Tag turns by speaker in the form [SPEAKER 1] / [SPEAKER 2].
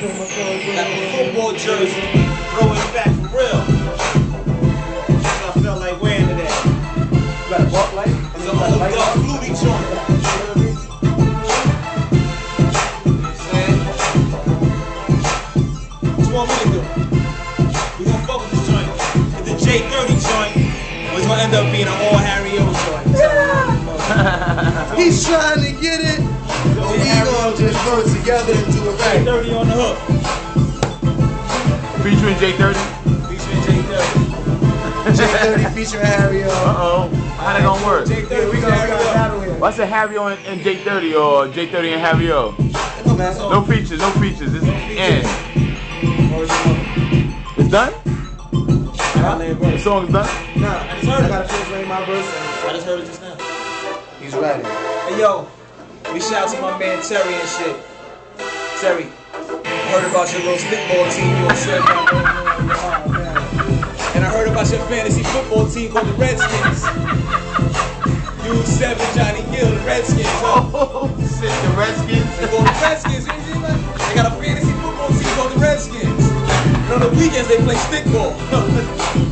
[SPEAKER 1] Got the football jersey, throw it back for real. I felt like wearing today.
[SPEAKER 2] Got a Buck light?
[SPEAKER 1] It's an old duck fluty joint. What you want me to do? We gonna fuck with this joint. It's the J30 joint. It's gonna end up being an all Harry O joint.
[SPEAKER 2] He's trying to get it. So we gonna just throw it together and do it right.
[SPEAKER 1] J30 on the hook.
[SPEAKER 3] Featuring J30?
[SPEAKER 1] Featuring J30.
[SPEAKER 2] J30 featuring Harry O.
[SPEAKER 3] Uh-oh. How that gonna work?
[SPEAKER 1] J30 we got Harry O.
[SPEAKER 3] What's a Harry O and J30 or J30 and Harry O? No features, no features. It's end. It's done? The song's done?
[SPEAKER 2] Nah,
[SPEAKER 1] I just heard it.
[SPEAKER 2] I gotta translate my verse.
[SPEAKER 1] I just heard it just now.
[SPEAKER 2] He's ready.
[SPEAKER 1] Hey yo, we shout out to my man Terry and shit. Terry, I heard about your little stickball team you and shit. And I heard about your fantasy football team called the Redskins. You 7 Johnny Gill, the Redskins.
[SPEAKER 3] Oh shit, the Redskins.
[SPEAKER 1] They call the Redskins. They got a fantasy football team called the Redskins. And on the weekends they play stickball.